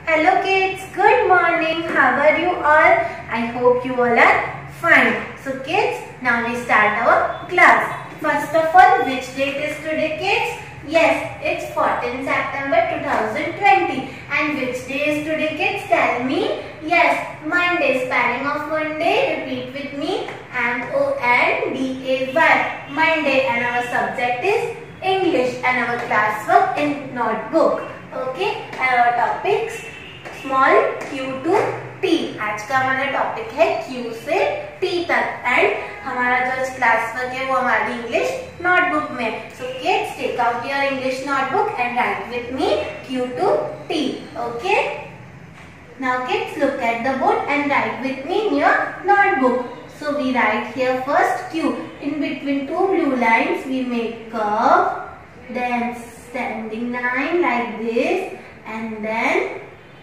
Hello kids, good morning. How are you all? I hope you all are fine. So kids, now we start our class. First of all, which date is today kids? Yes, it's 14 September 2020. And which day is today kids? Tell me. Yes, Monday. Spelling of Monday. Repeat with me. M-O-N-D-A-Y. Monday. And our subject is English. And our classwork in notebook. Okay. And our topics small Q to T. आज का हमारा topic है Q से T तक and हमारा जो class work है वो हमारी इंग्लिश नोटबुक में. So kids take out your English notebook and write with me Q to T. Okay, now kids look at the board and write with me in your notebook. So we write here first Q. In between two blue lines we make curve, then standing line like this, and then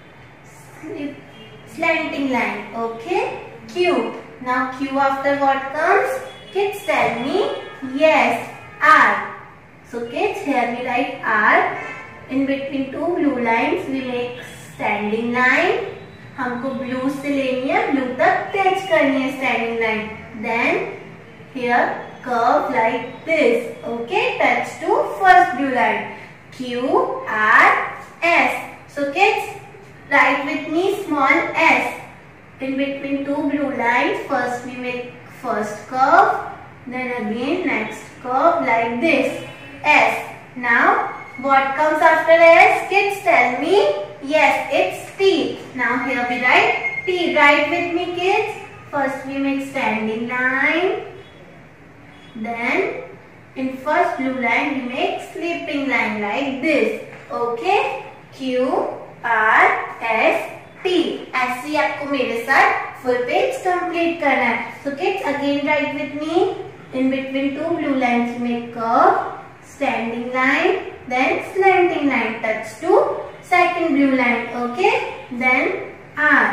slanting line. Okay, Q. Now Q after what comes? Kids tell me. Yes, R. So kids, here we write R. In between two blue lines we make standing line. हमको blue से लेनी है, blue तक touch करनी है standing line. Then here curve like this. Okay, touch to first blue line. Q R S. So kids, write with me small s. In between two blue lines, first we make first curve, then again next curve like this. S. Now what comes after S? Kids tell me. Yes, it's T. Now here we write T. Write with me kids. First we make standing line. Then in first blue line we make sleeping line like this. Okay. Q R S T. ऐसे ही आपको मेरे साथ full page complete करना है. So kids again write with me. In between two blue lines we make curve, standing line, then slanting line. Touch to second blue line. Okay. Then R.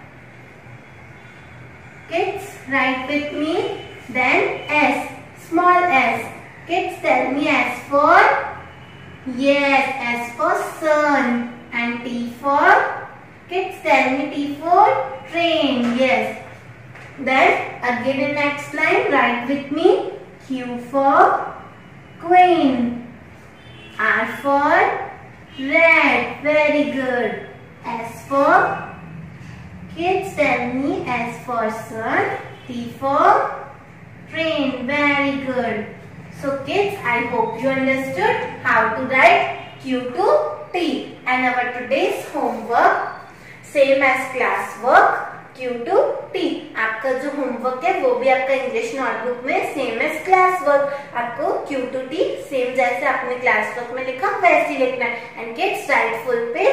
Kids write with me. Then S. Small s. Kids tell me S for. Yes, S for sun. And T for. Kids tell me T for train. Yes. Then again in next line write with me. Q for queen. R for red. Very good. S for. Kids tell me S for sun. T for train. Very good. So kids, I hope you understood how to write Q to T. And our today's homework same as class work Q to T. आपका जो homework है वो भी आपका English notebook में same as class work. आपको Q to T same जैसे आपने क्लास वर्क में लिखा वैसे ही लिखना है. एंड किड्स राइट फुल पे